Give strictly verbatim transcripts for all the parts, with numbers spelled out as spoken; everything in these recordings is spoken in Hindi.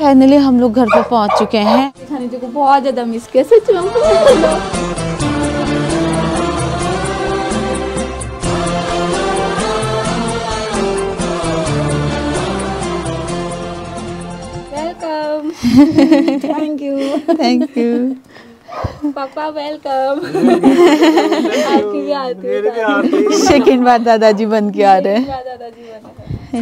फाइनली हम लोग घर पे पहुंच चुके हैं। खाने को बहुत ज्यादा मिस किया सच में। Welcome. Thank you thank you पापा, वेलकम। आपकी भी आती है। सेकंड बार दादाजी बन के आ रहे हैं। दादाजी बन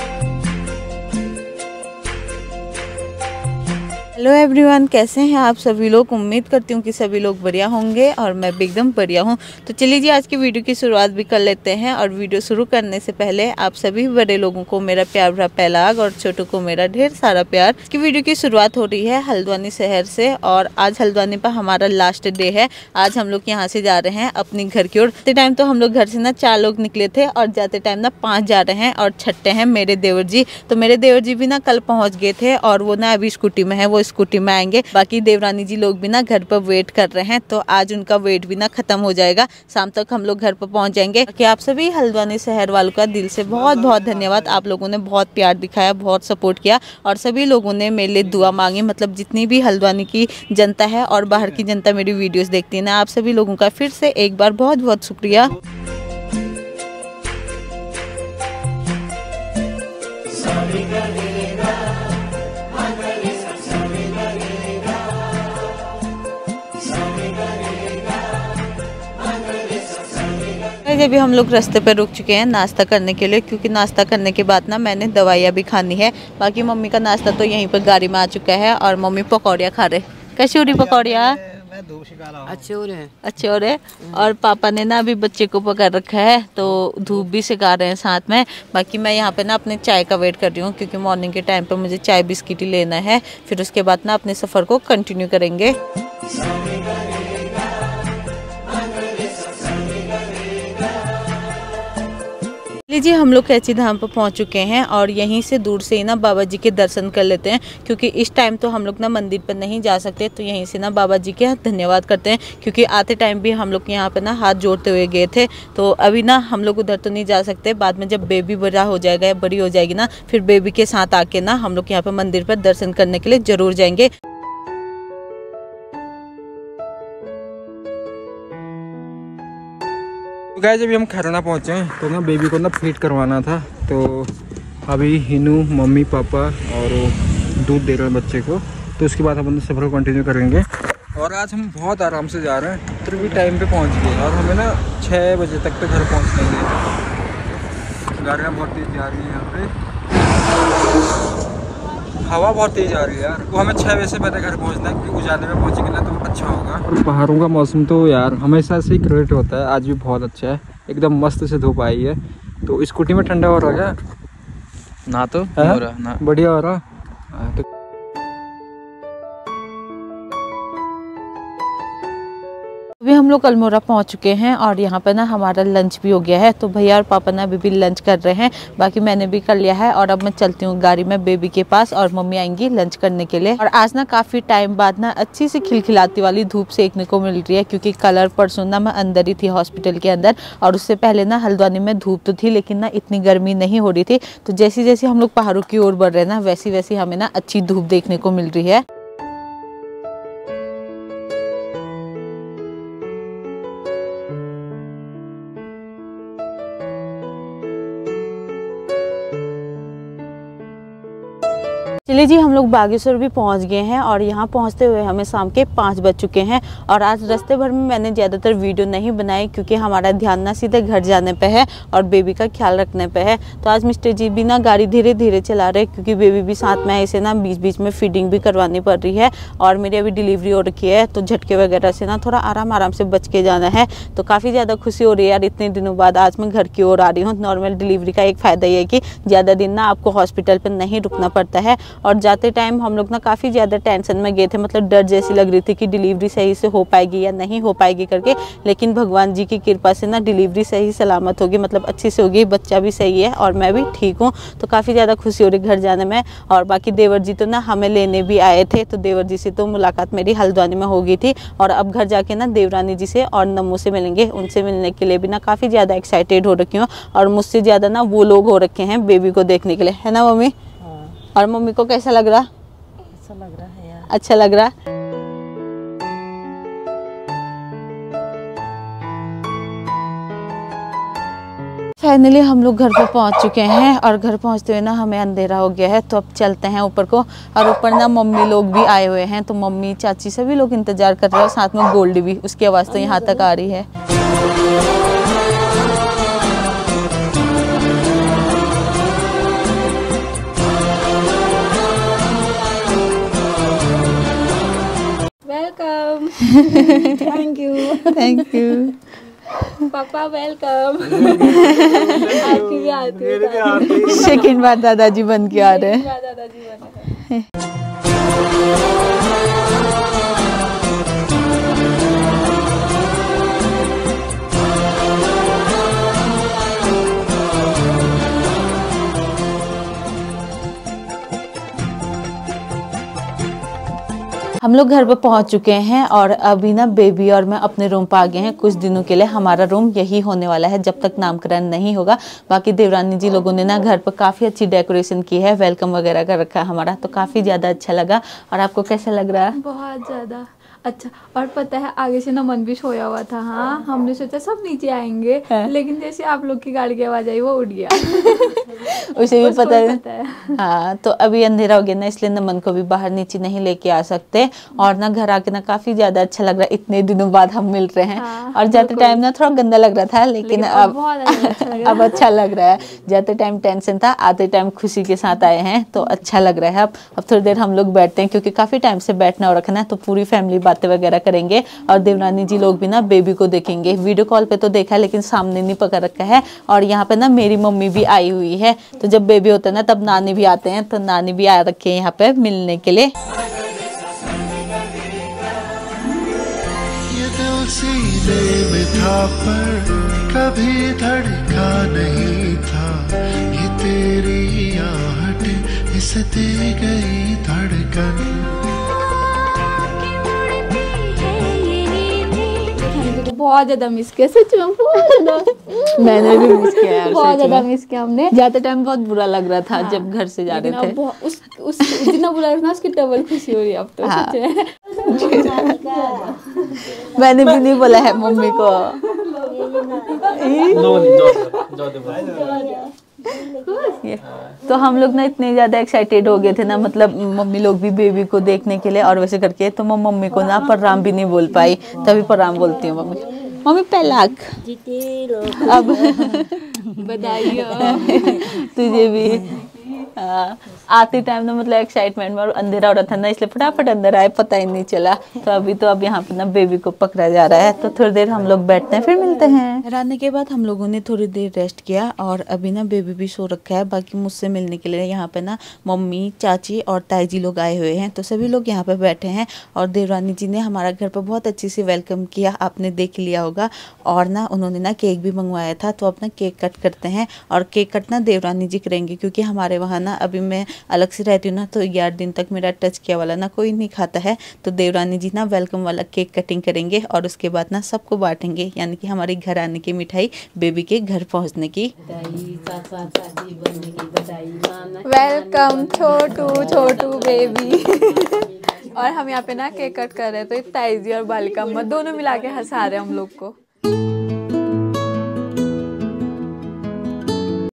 हेलो एवरीवन, कैसे हैं आप सभी लोग। उम्मीद करती हूँ कि सभी लोग बढ़िया होंगे और मैं भी एकदम बढ़िया हूँ। तो चलिए जी आज की वीडियो की शुरुआत भी कर लेते हैं। और वीडियो शुरू करने से पहले आप सभी बड़े लोगों को मेरा प्यार भरा पहलाग और छोटों को मेरा ढेर सारा प्यार। की वीडियो की शुरुआत हो रही है हल्द्वानी शहर से और आज हल्द्वानी पर हमारा लास्ट डे है। आज हम लोग यहाँ से जा रहे हैं अपनी घर की ओर। टाइम तो हम लोग घर से ना चार लोग निकले थे और जाते टाइम ना पाँच जा रहे हैं और छठे हैं मेरे देवर जी। तो मेरे देवर जी भी ना कल पहुँच गए थे और वो ना अभी स्कूटी में है, वो स्कूटी में आएंगे। बाकी देवरानी जी लोग भी ना घर पर वेट कर रहे हैं, तो आज उनका वेट भी ना खत्म हो जाएगा। शाम तक हम लोग घर पर पहुंच जाएंगे। कि आप सभी हल्द्वानी शहर वालों का दिल से बहुत बहुत धन्यवाद। आप लोगों ने बहुत प्यार दिखाया, बहुत सपोर्ट किया और सभी लोगों ने मेरे लिए दुआ मांगी। मतलब जितनी भी हल्द्वानी की जनता है और बाहर की जनता मेरी वीडियोस देखती है ना, आप सभी लोगों का फिर से एक बार बहुत बहुत शुक्रिया। अभी हम लोग रास्ते पे रुक चुके हैं नाश्ता करने के लिए, क्योंकि नाश्ता करने के बाद ना मैंने दवाइयाँ भी खानी है। बाकी मम्मी का नाश्ता तो यहीं पर गाड़ी में आ चुका है और मम्मी पकौड़ियाँ खा रहे। कैसी हो रही पकौड़ियाँ? अच्छे हो रहे हैं, अच्छे हो रहे। और पापा ने ना अभी बच्चे को पकड़ रखा है तो धूप भी सिखा रहे हैं साथ में। बाकी मैं यहाँ पे ना अपने चाय का वेट कर रही हूँ, क्योंकि मॉर्निंग के टाइम पे मुझे चाय बिस्किट ही लेना है। फिर उसके बाद ना अपने सफ़र को कंटिन्यू करेंगे। लीजिए हम लोग कैची धाम पर पहुंच चुके हैं और यहीं से दूर से ही ना बाबा जी के दर्शन कर लेते हैं, क्योंकि इस टाइम तो हम लोग ना मंदिर पर नहीं जा सकते। तो यहीं से ना बाबा जी के धन्यवाद करते हैं, क्योंकि आते टाइम भी हम लोग यहाँ पे ना हाथ जोड़ते हुए गए थे। तो अभी ना हम लोग उधर तो नहीं जा सकते। बाद में जब बेबी बड़ा हो जाएगा या बड़ी हो जाएगी ना, फिर बेबी के साथ आके ना हम लोग यहाँ पे मंदिर पर दर्शन करने के लिए जरूर जाएंगे। गाइस अभी हम खरना पहुंचे हैं, तो ना बेबी को ना फीड करवाना था। तो अभी हिनू मम्मी पापा और दूध दे रहे हैं बच्चे को। तो उसके बाद हम सफ़र को कंटिन्यू करेंगे। और आज हम बहुत आराम से जा रहे हैं, तो भी टाइम पे पहुंच गए और हमें ना छः बजे तक तो घर पहुंचना ही है। गाड़ियाँ बहुत तेज़ जा रही है, यहाँ पे हवा बहुत तेज़ आ रही है यार। वो हमें छः बजे से पहले घर पहुंचना है, क्योंकि उजाले में पहुंचेंगे ना तो अच्छा होगा। और पहाड़ों का मौसम तो यार हमेशा से ही क्रिएट होता है। आज भी बहुत अच्छा है, एकदम मस्त से धूप आई है। तो स्कूटी में ठंडा हो रहा है क्या? ना तो हो रहा ना, बढ़िया हो रहा। तो अभी हम लोग अल्मोड़ा पहुंच चुके हैं और यहाँ पे ना हमारा लंच भी हो गया है। तो भैया और पापा ना अभी भी लंच कर रहे हैं, बाकी मैंने भी कर लिया है। और अब मैं चलती हूँ गाड़ी में बेबी के पास और मम्मी आएंगी लंच करने के लिए। और आज ना काफ़ी टाइम बाद ना अच्छी सी खिलखिलाती वाली धूप सेकने को मिल रही है, क्योंकि कलर परसों ना मैं अंदर ही थी हॉस्पिटल के अंदर और उससे पहले ना हल्द्वानी में धूप तो थी, लेकिन ना इतनी गर्मी नहीं हो रही थी। तो जैसी जैसी हम लोग पहाड़ों की ओर बढ़ रहे हैं ना, वैसी वैसी हमें ना अच्छी धूप देखने को मिल रही है। चलिए जी हम लोग बागेश्वर भी पहुंच गए हैं और यहाँ पहुंचते हुए हमें शाम के पाँच बज चुके हैं। और आज रास्ते भर में मैंने ज़्यादातर वीडियो नहीं बनाई, क्योंकि हमारा ध्यान ना सीधे घर जाने पे है और बेबी का ख्याल रखने पे है। तो आज मिस्टर जी भी ना गाड़ी धीरे धीरे चला रहे, क्योंकि बेबी भी साथ में है, इसे ना बीच बीच में फीडिंग भी करवानी पड़ रही है। और मेरी अभी डिलीवरी हो रखी है, तो झटके वगैरह से ना थोड़ा आराम आराम से बच के जाना है। तो काफ़ी ज़्यादा खुशी हो रही है यार, इतने दिनों बाद आज मैं घर की ओर आ रही हूँ। नॉर्मल डिलीवरी का एक फ़ायदा ये है कि ज़्यादा दिन ना आपको हॉस्पिटल पर नहीं रुकना पड़ता है। और जाते टाइम हम लोग ना काफ़ी ज़्यादा टेंशन में गए थे, मतलब डर जैसी लग रही थी कि डिलीवरी सही से हो पाएगी या नहीं हो पाएगी करके। लेकिन भगवान जी की कृपा से ना डिलीवरी सही सलामत होगी, मतलब अच्छी से होगी, बच्चा भी सही है और मैं भी ठीक हूँ। तो काफ़ी ज़्यादा खुशी हो रही घर जाने में। और बाकी देवर जी तो ना हमें लेने भी आए थे, तो देवर जी से तो मुलाकात मेरी हल्द्वानी में हो गई थी। और अब घर जाके ना देवरानी जी से और नमू से मिलेंगे। उनसे मिलने के लिए भी ना काफ़ी ज़्यादा एक्साइटेड हो रखी हूँ, और मुझसे ज़्यादा ना वो लोग हो रखे हैं बेबी को देखने के लिए, है ना मम्मी? और मम्मी को कैसा लग रहा? अच्छा लग रहा है यार। अच्छा लग रहा है। फाइनली हम लोग घर पर पहुंच चुके हैं और घर पहुंचते हुए ना हमें अंधेरा हो गया है, तो अब चलते हैं ऊपर को। और ऊपर ना मम्मी लोग भी आए हुए हैं, तो मम्मी चाची सभी लोग इंतजार कर रहे हैं, साथ में गोल्ड भी, उसकी आवाज़ तो यहाँ तक आ रही है। Welcome. Thank you. Thank you पापा वेलकम। आपकी भी आती है। सेकंड बार दादाजी बन के आ रहे हैं। दादाजी बने हैं। हम लोग घर पे पहुंच चुके हैं और अभी ना बेबी और मैं अपने रूम पे आ गए हैं कुछ दिनों के लिए। हमारा रूम यही होने वाला है जब तक नामकरण नहीं होगा। बाकी देवरानी जी लोगों ने ना घर पर काफ़ी अच्छी डेकोरेशन की है, वेलकम वगैरह कर रखा है हमारा, तो काफ़ी ज़्यादा अच्छा लगा। और आपको कैसा लग रहा है? बहुत ज़्यादा अच्छा। और पता है आगे से ना मन भी सोया हुआ था। हाँ, हमने सोचा सब नीचे आएंगे, लेकिन जैसे आप लोग की गाड़ी की आवाज आई वो उठ गया। उसे भी पता है, पता है। हाँ, तो अभी अंधेरा हो गया ना, इसलिए नमन को भी बाहर नीचे नहीं लेके आ सकते। और ना घर आके ना काफी ज्यादा अच्छा लग रहा है, इतने दिनों बाद हम मिल रहे हैं। हाँ, और जाते टाइम ना थोड़ा गंदा लग रहा था, लेकिन, लेकिन अब अच्छा अब अच्छा लग रहा है। जाते टाइम टेंशन था, आते टाइम खुशी के साथ आए हैं, तो अच्छा लग रहा है। अब अब थोड़ी देर हम लोग बैठते हैं, क्योंकि काफी टाइम से बैठना और रखना है, तो पूरी फैमिली बातें वगैरह करेंगे। और देवरानी जी लोग भी ना बेबी को देखेंगे। वीडियो कॉल पे तो देखा, लेकिन सामने नहीं पकड़ रखा है। और यहाँ पे ना मेरी मम्मी भी आई हुई है, तो जब बेबी होता है ना तब नानी भी आते हैं, तो नानी भी आ रखे हैं यहाँ पे मिलने के लिए। ये दिल सीने में था पर कभी धड़का नहीं था, ये तेरी आहट इसे दे गई धड़कन। बहुत ज्यादा मिस किया सच में, बहुत ज्यादा। मैंने भी मिस किया यार, बहुत ज्यादा मिस किया हमने। जाते टाइम बहुत बुरा लग रहा था। हाँ, जब घर से जा रहे थे उस उस जितना बुरा लग रहा था उसकी डबल खुशी हो रही है अब तो। हाँ। सच में मैंने भी नहीं बोला है मम्मी को। तो हम लोग ना इतने ज्यादा एक्साइटेड हो गए थे ना, मतलब मम्मी लोग भी बेबी को देखने के लिए और वैसे करके, तो मैं मम्मी को ना परराम भी नहीं बोल पाई, तभी परराम बोलती हूँ मम्मी। मम्मी पहलाक अब बधाई तुझे भी। आ, आते टाइम ना मतलब एक्साइटमेंट में और अंधेरा हो रहा था ना, इसलिए फटाफट अंदर आए, पता ही नहीं चला। तो अभी तो अब यहाँ पे ना बेबी को पकड़ा जा रहा है, तो थोड़ी देर हम लोग बैठते हैं, फिर मिलते हैं। घर आने के बाद हम लोगों ने थोड़ी देर रेस्ट किया और अभी ना बेबी भी सो रखा है। बाकी मुझसे मिलने के लिए यहाँ पे ना मम्मी, चाची और ताई जी लोग आए हुए हैं, तो सभी लोग यहाँ पे बैठे हैं। और देवरानी जी ने हमारा घर पर बहुत अच्छे से वेलकम किया, आपने देख लिया होगा। और ना उन्होंने ना केक भी मंगवाया था, तो अपना केक कट करते हैं। और केक कट ना देवरानी जी करेंगे, क्योंकि हमारे वहाँ ना अभी मैं अलग से रहती हूँ ना, तो ग्यारह दिन तक मेरा टच किया वाला ना कोई नहीं खाता है। तो देवरानी जी ना वेलकम वाला केक कटिंग करेंगे और उसके बाद ना सबको बांटेंगे, यानी कि हमारे घर आने की मिठाई, बेबी के घर पहुँचने की। वेलकम छोटू छोटू बेबी। और हम यहाँ पे ना केक कट कर रहे हैं, तो ताई जी और बालिका अम्मा दोनों मिला के हंसा रहे हैं हम लोग को।